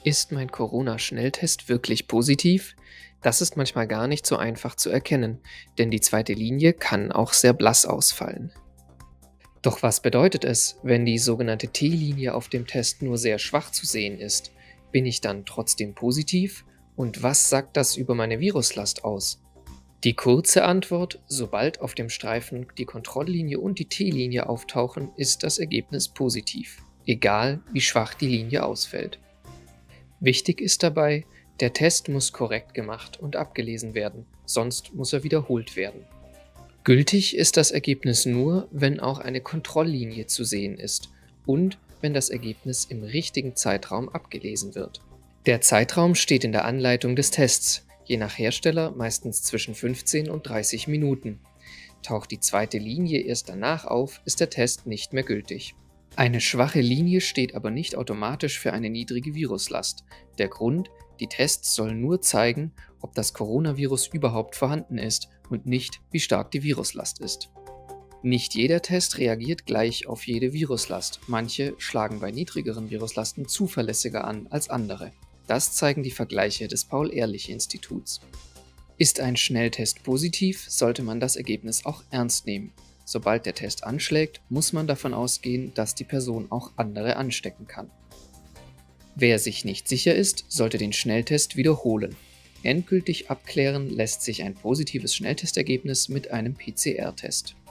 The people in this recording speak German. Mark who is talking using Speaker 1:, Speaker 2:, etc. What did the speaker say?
Speaker 1: Ist mein Corona-Schnelltest wirklich positiv? Das ist manchmal gar nicht so einfach zu erkennen, denn die zweite Linie kann auch sehr blass ausfallen. Doch was bedeutet es, wenn die sogenannte T-Linie auf dem Test nur sehr schwach zu sehen ist? Bin ich dann trotzdem positiv? Und was sagt das über meine Viruslast aus? Die kurze Antwort: Sobald auf dem Streifen die Kontrolllinie und die T-Linie auftauchen, ist das Ergebnis positiv, egal wie schwach die Linie ausfällt. Wichtig ist dabei, der Test muss korrekt gemacht und abgelesen werden, sonst muss er wiederholt werden. Gültig ist das Ergebnis nur, wenn auch eine Kontrolllinie zu sehen ist und wenn das Ergebnis im richtigen Zeitraum abgelesen wird. Der Zeitraum steht in der Anleitung des Tests, je nach Hersteller meistens zwischen 15 und 30 Minuten. Taucht die zweite Linie erst danach auf, ist der Test nicht mehr gültig. Eine schwache Linie steht aber nicht automatisch für eine niedrige Viruslast. Der Grund: die Tests sollen nur zeigen, ob das Coronavirus überhaupt vorhanden ist und nicht, wie stark die Viruslast ist. Nicht jeder Test reagiert gleich auf jede Viruslast. Manche schlagen bei niedrigeren Viruslasten zuverlässiger an als andere. Das zeigen die Vergleiche des Paul-Ehrlich-Instituts. Ist ein Schnelltest positiv, sollte man das Ergebnis auch ernst nehmen. Sobald der Test anschlägt, muss man davon ausgehen, dass die Person auch andere anstecken kann. Wer sich nicht sicher ist, sollte den Schnelltest wiederholen. Endgültig abklären lässt sich ein positives Schnelltestergebnis mit einem PCR-Test.